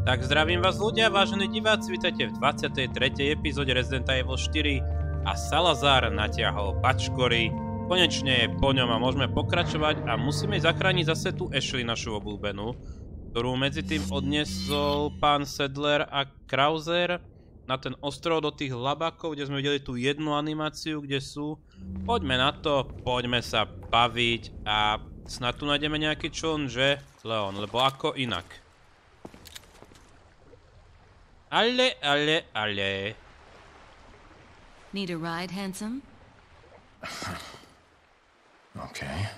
Tak zdravím vás ľudia, vážení diváci, vítajte v 23. epizóde Resident Evil 4 a Salazar natiahol bačkory. Konečne je po ňom a môžeme pokračovať a musíme zachrániť zase tú Ashley, našu obľúbenú, ktorú medzi tým odniesol pán Sadler a Krauser na ten ostrov do tých labakov, kde sme videli tú jednu animáciu, kde sú. Poďme na to, poďme sa baviť a snad tu nájdeme nejaký čln, že? Leon, lebo ako inak. Ale. Need a ride, handsome? Okay.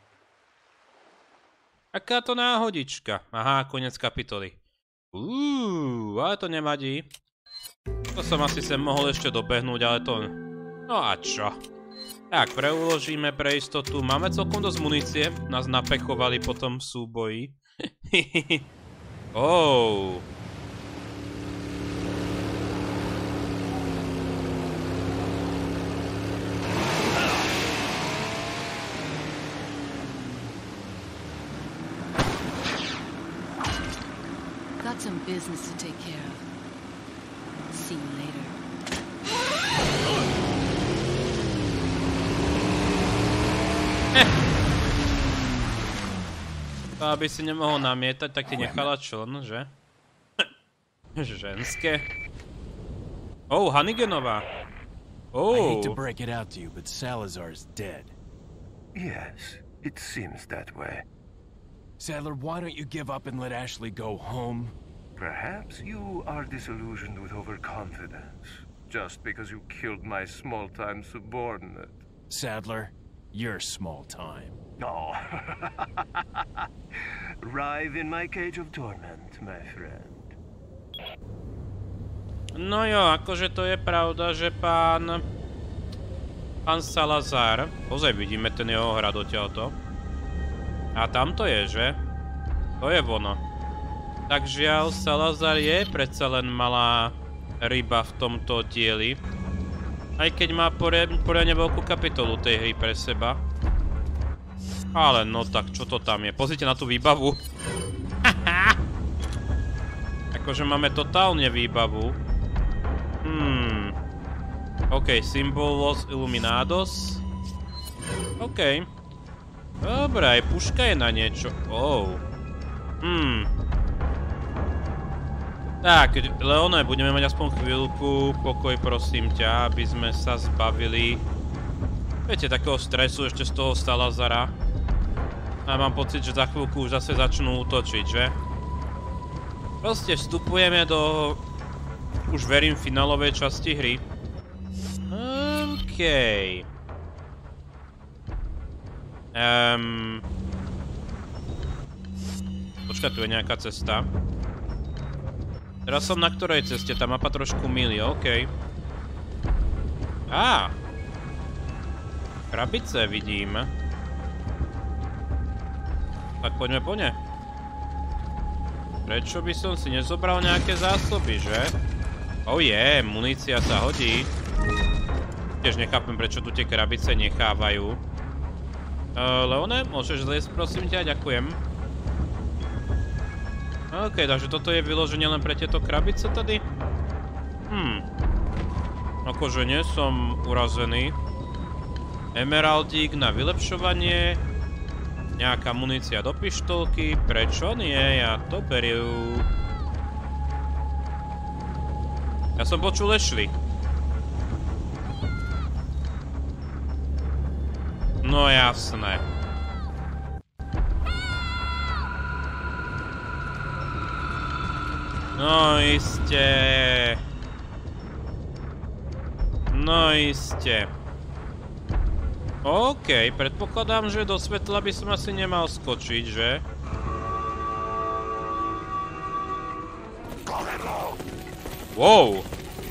Aká to náhodička. Aha, koniec kapitoly. Ale to nevadí. To som asi sem mohol ešte dobehnúť, ale to... No a čo? Tak, preuložíme pre istotu. Máme celkom dosť munície. Nás napechovali potom v súboji. Oh. Got some business to take care of. See you later. Aby si nemohol namietať, tak ti nechala čln, že? Ženské. Oh, Hanniganová. Oh. I hate to break it out to you, but Salazar's dead. Yes, it seems that way. Sadler, why don't you give up and let Ashley go home? Perhaps you are disillusioned with overconfidence, just because you killed my small-time subordinate. Sadler, you're small-time. No. Writhe in my cage of torment, my friend. No jo, akože to je pravda, že pán Salazar... Pozaj, vidíme ten jeho hrad odtiaľto. A tam to je, že? To je ono. Tak žiaľ, Salazar je predsa len malá ryba v tomto dieli. Aj keď má poriadne veľkú kapitolu tej hry pre seba. Ale no tak, čo to tam je? Pozrite na tú výbavu. Akože máme totálne výbavu. OK, symbol Los Illuminados. OK. Dobre, aj puška je na niečo. Oh. Tak, Leone, budeme mať aspoň chvíľku pokoj, prosím ťa, aby sme sa zbavili, viete, takého stresu ešte z toho Salazara. A mám pocit, že za chvíľku už zase začnú útočiť, že? Proste vstupujeme do, už verím, finálovej časti hry. OK. Počkaj, tu je nejaká cesta. Teraz som na ktorej ceste? Tá mapa trošku mýli, OK. Krabice vidím. Tak poďme po ne. Prečo by som si nezobral nejaké zásoby, že? Oh je, munícia sa hodí. Tiež nechápem, prečo tu tie krabice nechávajú. Leone, môžeš zliesť, prosím ťa, ďakujem. OK, takže toto je vyloženie len pre tieto krabice tady? Akože nie som urazený. Emeraldík na vylepšovanie. Nejaká munícia do pištolky. Prečo nie? Ja to beriem. Ja som počul Ashley. No jasné. No iste. No iste. OK, predpokladám, že do svetla by som asi nemal skočiť, že? Wow.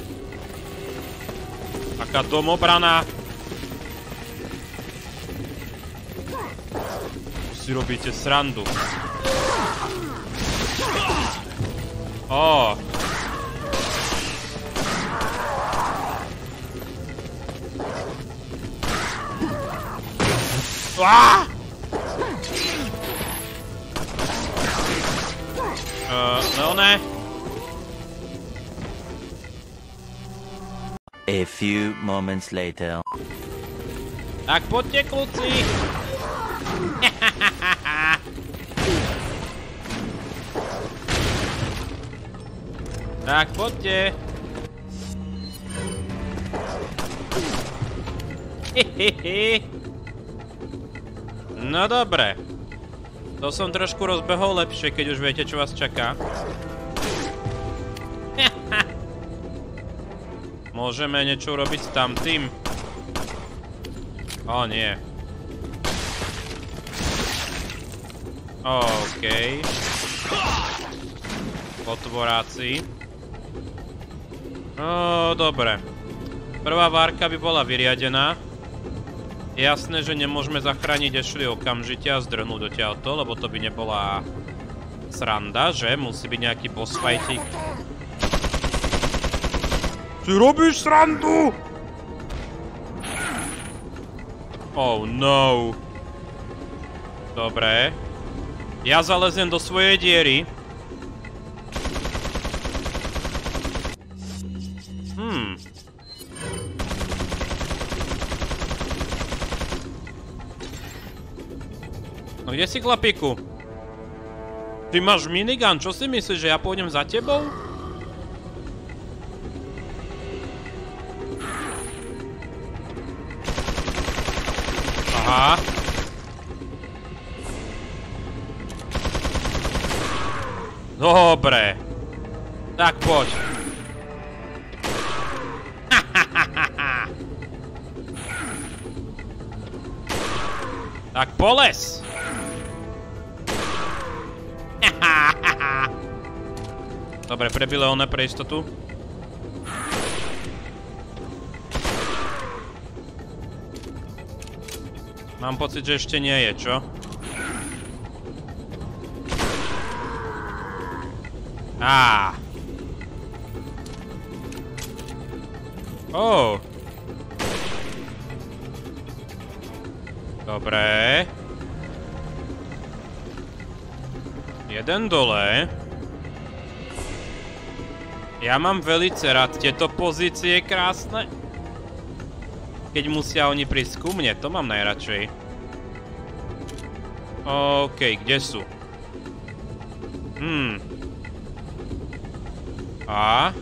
Taká domobrana. Si robíte srandu. Ó. Leone, A few moments later. Tak poďte, kluci! Tak poďte! No dobre. To som trošku rozbehol lepšie, keď už viete, čo vás čaká. Môžeme niečo urobiť s tamtým? O, nie. OK. Potvoráci. No, dobre. Prvá várka by bola vyriadená. Jasné, že nemôžeme zachrániť Ashley okamžite a zdrhnúť odtiaľto, lebo to by nebola sranda, že? Musí byť nejaký boss fightík. Ty robíš srandu! Oh no. Dobre. Ja zalezem do svojej diery. No kde si, chlapíku? Ty máš minigun, čo si myslíš, že ja pôjdem za tebou? Aha. Dobre. Tak poď. Tak poles. Dobre, prebile one pre istotu. Mám pocit, že ešte nie je, čo? Á. Oh. Dobre. Jeden dole. Ja mám velice rád tieto pozície krásne. Keď musia oni prísť ku mne, to mám najradšej. OK, kde sú? A?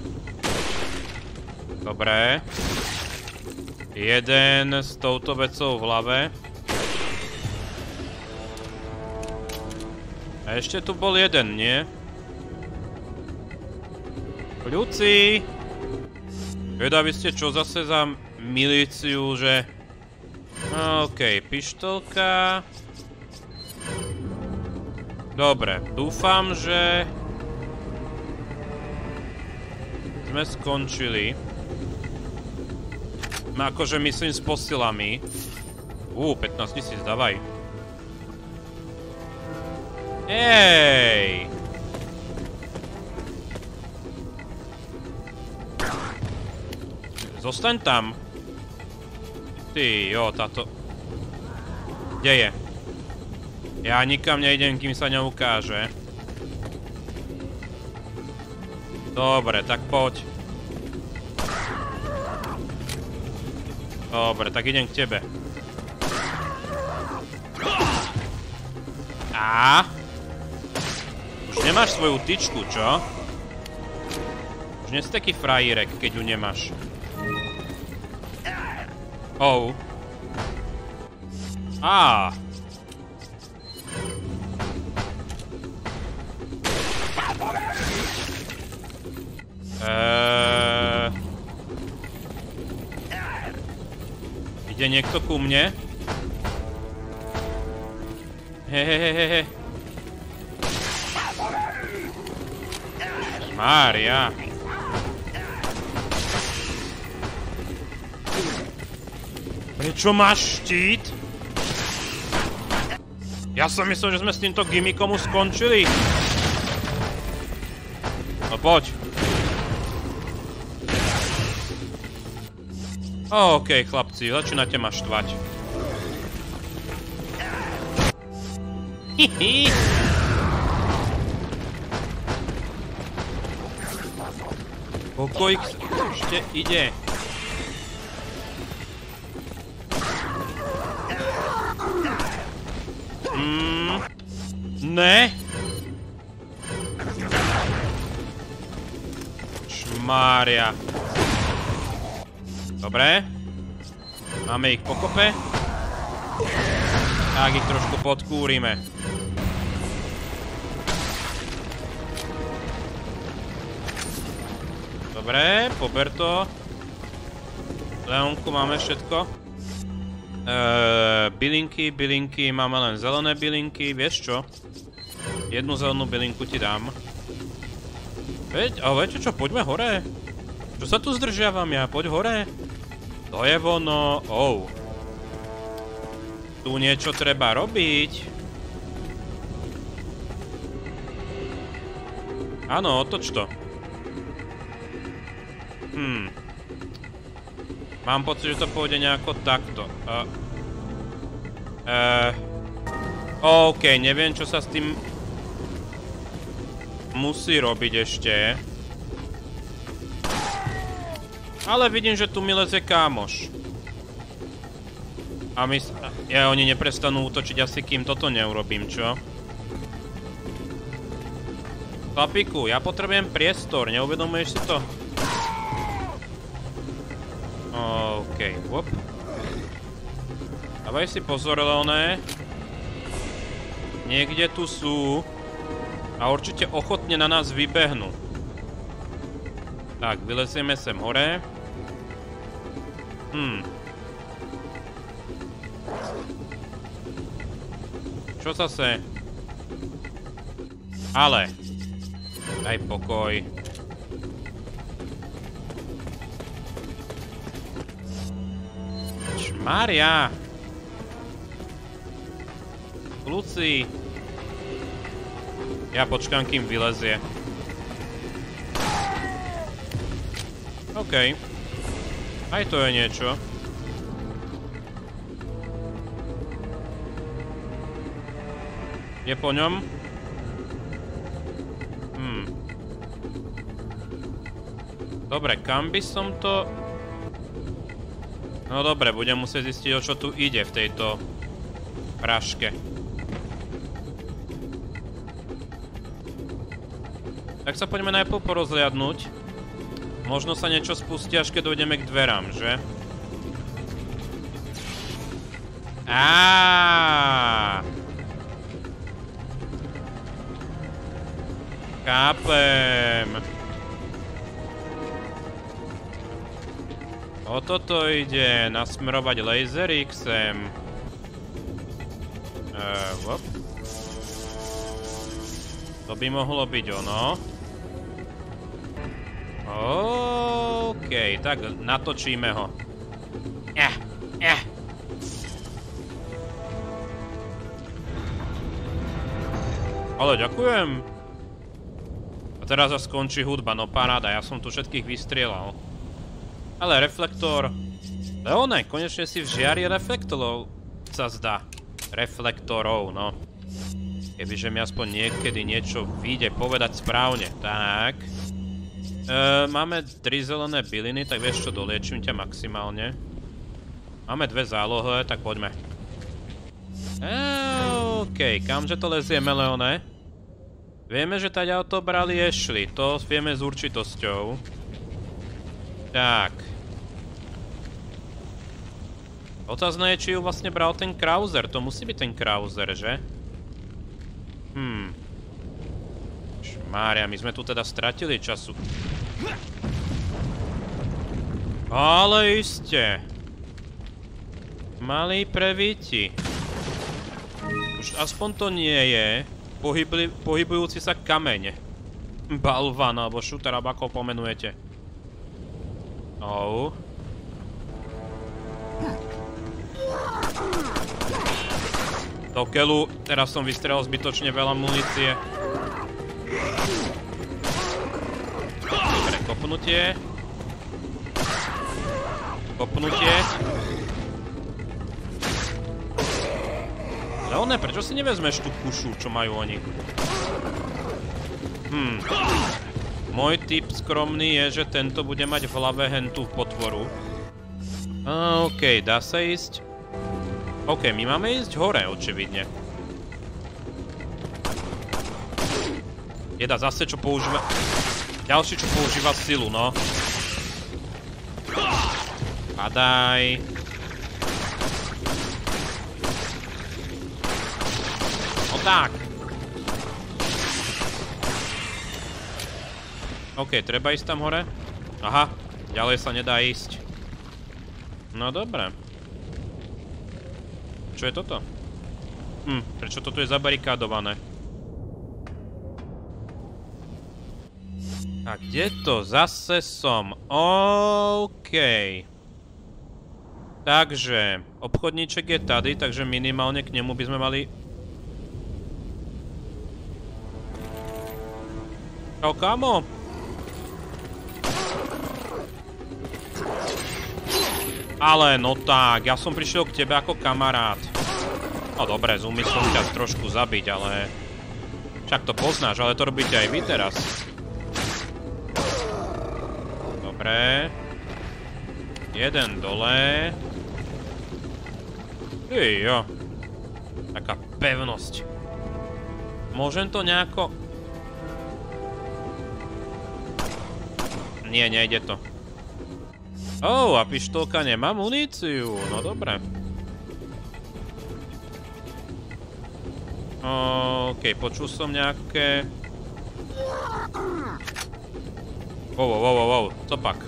Dobre. Jeden s touto vecou v hlave. A ešte tu bol jeden, nie? Ľudci! Vedaví ste čo zase za milíciu, že... OK, pištolka. Dobre, dúfam, že... sme skončili. Akože myslím s posilami. 15 000, dávaj. Ej! Zostaň tam. Ty, jo, táto... Kde je? Ja nikam nejdem, kým sa neukáže. Dobre, tak poď. Dobre, tak idem k tebe. Á? Už nemáš svoju tyčku, čo? Už nie si taký frajírek, keď ju nemáš. Oh. Á. Ide niekto ku mne? Hehehehe. Mária. Prečo máš štít? Ja som myslel, že sme s týmto gimmickom už skončili. No poď. OK, chlapci, začínate ma štvať. Hihi. Pokoj ešte ide. Ne. Šmária. Dobre. Máme ich pokope. Tak ich trošku podkúrime. Dobre, pober to. Leonku, máme všetko. Bylinky, máme len zelené bylinky, vieš čo? Jednu zelenú bylinku ti dám. Ale viete čo, poďme hore. Čo sa tu zdržiavam ja, poď hore. To je ono, Tu niečo treba robiť. Áno, otoč to. Mám pocit, že to pôjde nejako takto. OK, neviem, čo sa s tým musí robiť ešte. Ale vidím, že tu mi leze kámoš. A oni neprestanú útočiť asi, kým toto neurobím, čo? Chlapiku, ja potrebujem priestor, neuvedomuješ si to? OK, hop. Dávaj si pozor, Leone. Niekde tu sú. A určite ochotne na nás vybehnú. Tak, vylezieme sem hore. Čo zase? Ale. Daj pokoj. Mária! Luci! Ja počkám, kým vylezie. OK. Aj to je niečo. Je po ňom? Dobre, kam by som to... No dobre, budem musieť zistiť, o čo tu ide v tejto práške. Tak sa poďme najprv porozliadnúť. Možno sa niečo spustí, až keď dojdeme k dverám, že? Chápem. O toto ide, nasmerovať laserík sem. Hop. To by mohlo byť ono. OK, tak natočíme ho. Ale ďakujem. A teraz sa skončí hudba, no paráda, ja som tu všetkých vystrieľal. Ale reflektor... Leone, konečne si v žiari reflektorov sa zdá. Reflektorov, no. Kebyže mi aspoň niekedy niečo vyjde povedať správne. Tak. Máme 3 zelené byliny, tak vieš čo, doliečím ťa maximálne. Máme 2 zálohy, tak poďme. OK, kamže to lezieme, Leone? Vieme, že taďa to brali Ashley, to vieme s určitosťou. Tak. Otázne je, či ju vlastne bral ten Krauser, to musí byť ten Krauser, že? Šmária, my sme tu teda stratili času. Ale iste. Malý prevíti. Už aspoň to nie je pohybujúci sa kameň. Balvan, alebo šúter, alebo ako pomenujete. Do keľu, teraz som vystrelil zbytočne veľa munície. Dobre, kopnutie. Kopnutie. Leone, prečo si nevezmeš tú kušu, čo majú oni? Môj tip skromný je, že tento bude mať v hlave hentu potvoru. OK, dá sa ísť. OK, my máme ísť hore, očividne. Jeda zase, čo používa... Ďalší, čo používa silu, no. Padaj. No tak. OK, treba ísť tam hore? Aha, ďalej sa nedá ísť. No dobre. Čo je toto? Prečo toto je zabarikádované? A kde to? Zase som. OK. Takže, obchodníček je tady, takže minimálne k nemu by sme mali... Čau, kámo. Ale no tak, ja som prišiel k tebe ako kamarát. No dobre, z úmyslom ťa trošku zabiť, ale... Však to poznáš, ale to robíte aj vy teraz. Dobre. Jeden dole. Jo. Taká pevnosť. Môžem to nejako... Nie, nejde to. A pištolka nemá muníciu. No dobre. OK, počul som nejaké... Wow, co pak?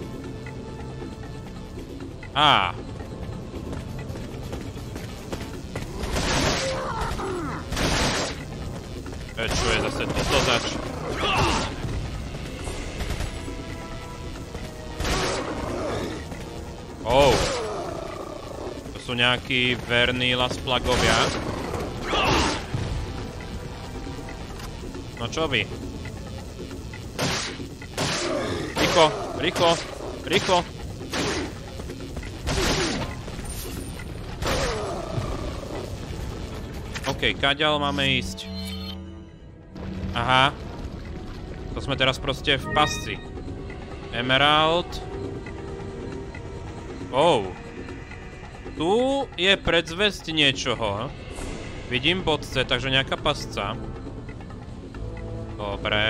Čo je zase toto zač? To sú nejakí verní lasplagovia. No čo vy? Rýchlo. OK, kaďal máme ísť? Aha. To sme teraz proste v pasci. Emerald. Tu je predzvesť niečoho. Vidím bodce, takže nejaká pasca. Dobre.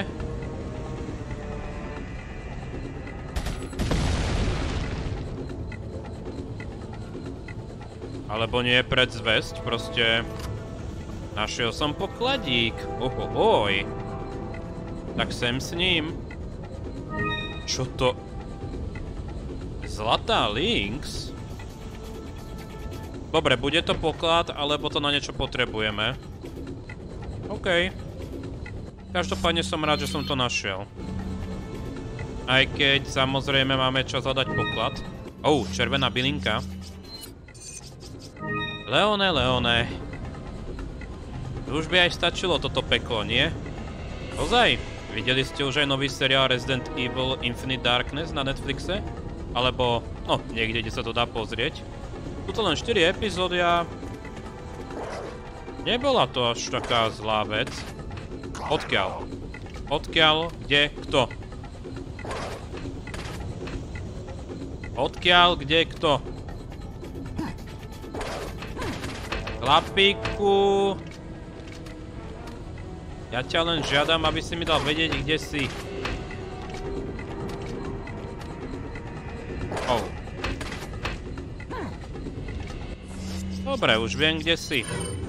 Alebo nie je predzvesť, proste... Našiel som pokladík. Ohoj. Tak sem s ním. Čo to? Zlatá Lynx? Dobre, bude to poklad, alebo to na niečo potrebujeme. OK. Každopádne som rád, že som to našiel. Aj keď samozrejme máme čas hľadať poklad. Červená bylinka. Leone. Už by aj stačilo toto peklo, nie? Ozaj, videli ste už aj nový seriál Resident Evil Infinite Darkness na Netflixe? Alebo, niekde, kde sa to dá pozrieť. Tu to len 4 epizódia. Nebola to až taká zlá vec. Odkiaľ, kde, kto? Odkiaľ, kde, kto? Chlapíku. Ja ťa len žiadam, aby si mi dal vedieť, kde si. Dobre, už viem, kde si.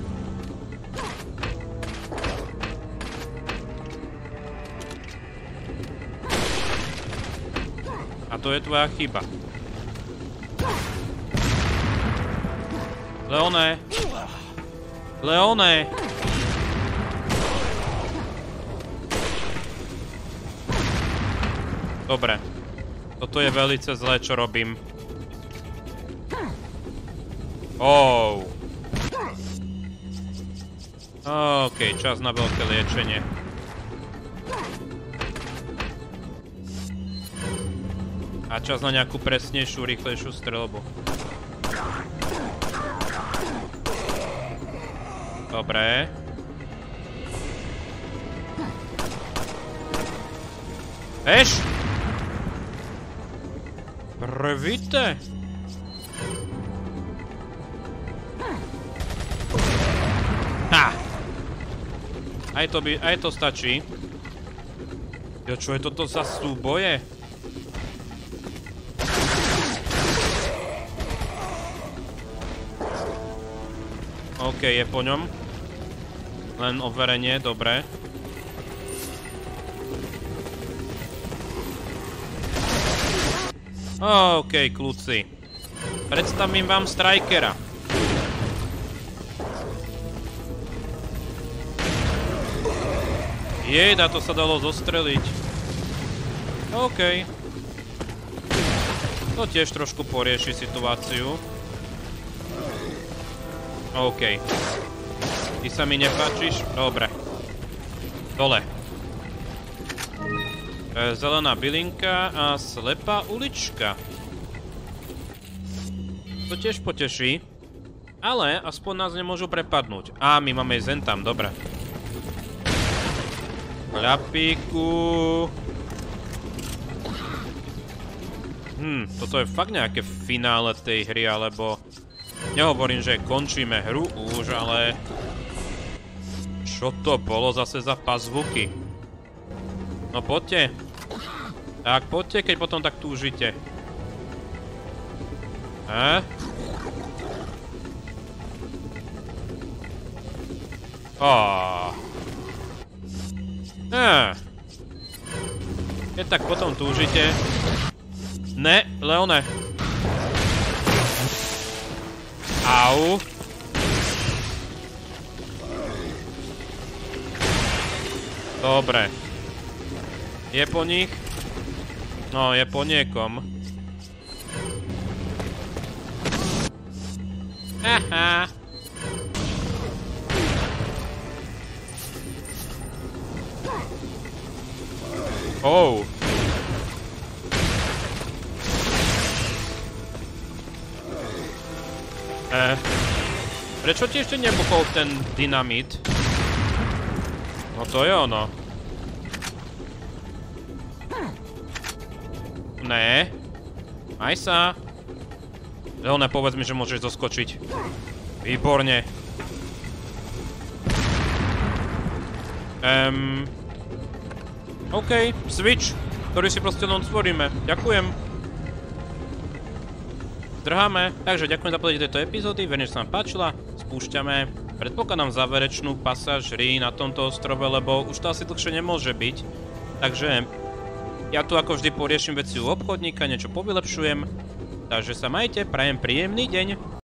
A to je tvoja chyba. Leone! Dobre. Toto je velice zlé, čo robím. OK, čas na veľké liečenie. A čas na nejakú presnejšiu, rýchlejšiu streľbu. Dobre. Prvite. Aj to stačí. Jo, čo je toto za súboje? OK, je po ňom. Len overenie, dobre. OK, kľúci. Predstavím vám Strikera. Jejda, to sa dalo zostreliť. OK. To tiež trošku porieši situáciu. OK. Ty sa mi nepáčiš? Dobre. Dole. Zelená bylinka a slepá ulička. To tiež poteší. Ale aspoň nás nemôžu prepadnúť. Á, my máme zen tam, dobre. Ľapíku. Toto je fakt nejaké finále tej hry, alebo... Nehovorím, že končíme hru už, ale... Čo to bolo zase za pazvuky? No poďte. Tak poďte, keď potom tak túžite. Keď tak potom túžite. Ne, Leone. Au. Dobre. Je po nich? No, je po niekom. Haha. Oh. Prečo ti ešte nebuchol ten dynamit? No to je ono. Ne. Aj sa. Leone, povedz mi, že môžeš zoskočiť. Výborne. OK, switch, ktorý si proste len stvoríme. Ďakujem. Zdrháme. Takže ďakujem za pozrieť tejto epizódy, verím, že sa vám páčila. Spúšťame, predpokladám, záverečnú pasáž hry na tomto ostrove, lebo už to asi dlhšie nemôže byť. Takže ja tu ako vždy poriešim veci u obchodníka, niečo povylepšujem. Takže sa majte, prajem príjemný deň.